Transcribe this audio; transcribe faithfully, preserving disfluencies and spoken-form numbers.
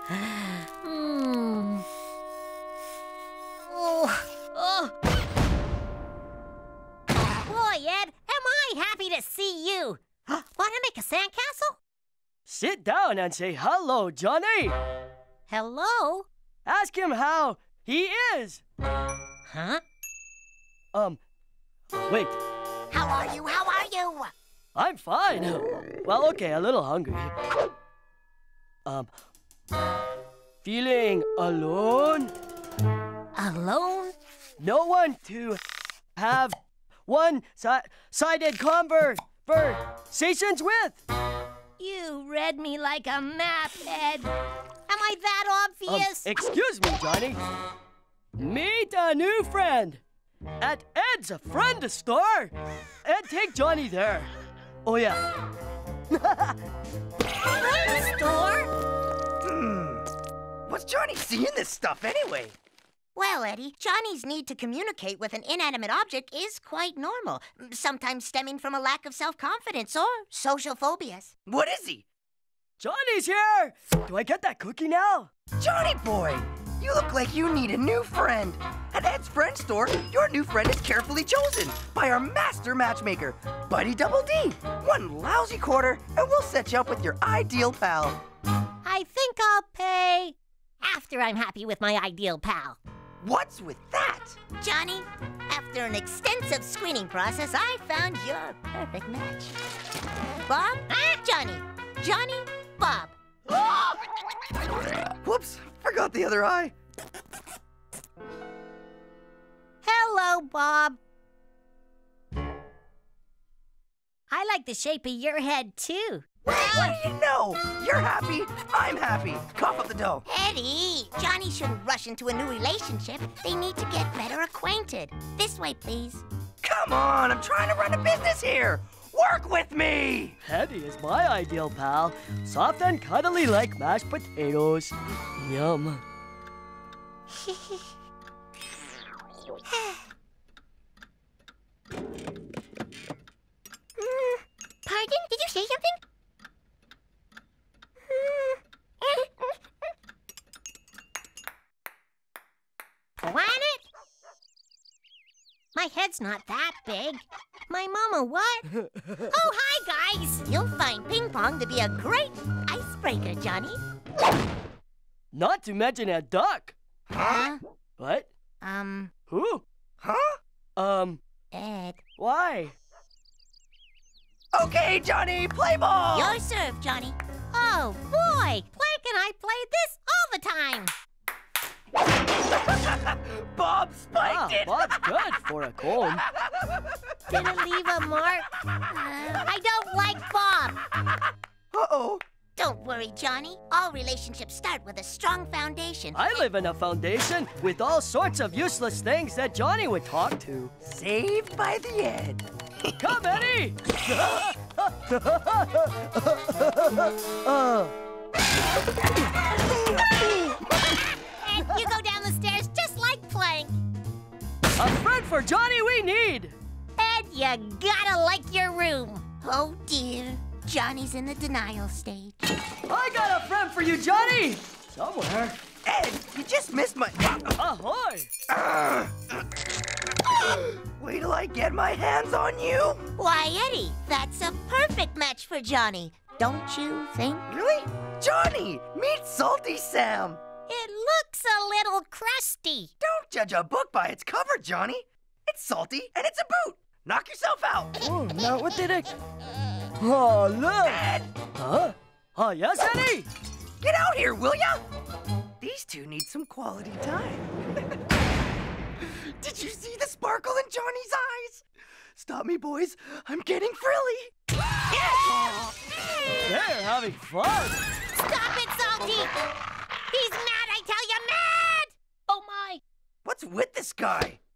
mm. oh. Oh. Boy, Ed, am I happy to see you. Want to make a sandcastle? Sit down and say hello, Johnny. Hello? Ask him how he is. Huh? Um, wait. How are you? How are you? I'm fine. Well, okay, a little hungry. Um, feeling alone? Alone? No one to have one-sided conversations with. You read me like a map, Ed. Am I that obvious? Um, excuse me, Johnny. Meet a new friend at Ed's friend store. Ed, take Johnny there. Oh, yeah. Friend store? Hmm. What's Johnny seeing this stuff anyway? Well, Eddie, Johnny's need to communicate with an inanimate object is quite normal, sometimes stemming from a lack of self-confidence or social phobias. What is he? Johnny's here! Do I get that cookie now? Johnny boy! You look like you need a new friend. At Ed's friend store, your new friend is carefully chosen by our master matchmaker, Buddy Double D. One lousy quarter, and we'll set you up with your ideal pal. I think I'll pay after I'm happy with my ideal pal. What's with that? Johnny, after an extensive screening process, I found your perfect match. Bob, Johnny. Johnny, Bob. Whoops, forgot the other eye. Hello, Bob. I like the shape of your head, too. What do you know? You're happy, I'm happy. Cough up the dough. Eddie, Johnny shouldn't rush into a new relationship. They need to get better acquainted. This way, please. Come on, I'm trying to run a business here. Work with me! Eddie is my ideal pal. Soft and cuddly like mashed potatoes. Yum. mm, pardon? Did you say something? Planet? My head's not that big. My mama what? Oh, hi, guys. You'll find ping pong to be a great icebreaker, Johnny. Not to mention a duck. Huh? What? Um. Who? Huh? Um. Ed. Why? Okay, Johnny, play ball! Your serve, Johnny. Oh, boy. Plank and I play this all the time. Bob spiked Wow, it! Bob's good for a comb. Did it leave a mark? Uh, I don't like Bob. Uh-oh. Don't worry, Johnny. All relationships start with a strong foundation. I live in a foundation with all sorts of useless things that Johnny would talk to. Saved by the Ed. Come, Eddie! uh. Ed, you go down the stairs just like Plank. A friend for Johnny we need! Ed, you gotta like your room. Oh, dear. Johnny's in the denial stage. I got a friend for you, Johnny! Somewhere. Ed, you just missed my... Ahoy! Uh, wait till I get my hands on you. Why, Eddie, that's a perfect match for Johnny. Don't you think? Really? Johnny, meet Salty Sam. It looks a little crusty. Don't judge a book by its cover, Johnny. It's salty and it's a boot. Knock yourself out. Oh, now what did it... Oh, look! Ed, Huh? Oh, yes, Eddie? get out here, will ya? These two need some quality time. Did you see the sparkle in Johnny's eyes? Stop me, boys. I'm getting frilly. They're having fun. Stop it, Salty! He's mad, I tell you, mad! Oh, my. What's with this guy?